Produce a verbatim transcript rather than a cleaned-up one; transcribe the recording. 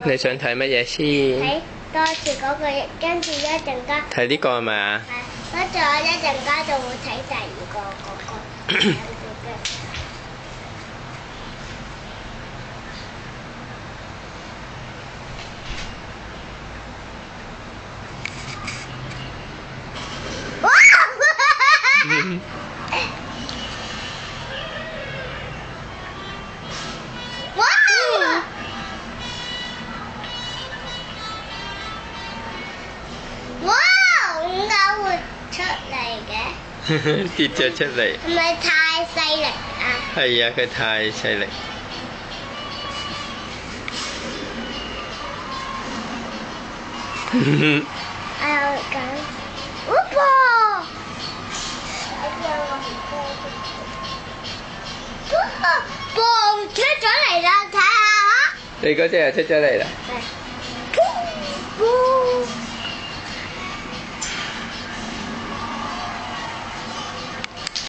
你想睇乜嘢先？ 睇多次嗰個，跟住一陣間睇呢個係咪啊？ 係，跟住我一陣間就會睇第二個嗰個。哇！哇！哇！點解會出嚟嘅？ 跌咗出嚟。 係咪太細力啊？ 係啊，佢太細力。 我有緊，哇噃！哇！嘣出咗嚟啦，睇下嚇。 你嗰隻又出咗嚟啦。 係。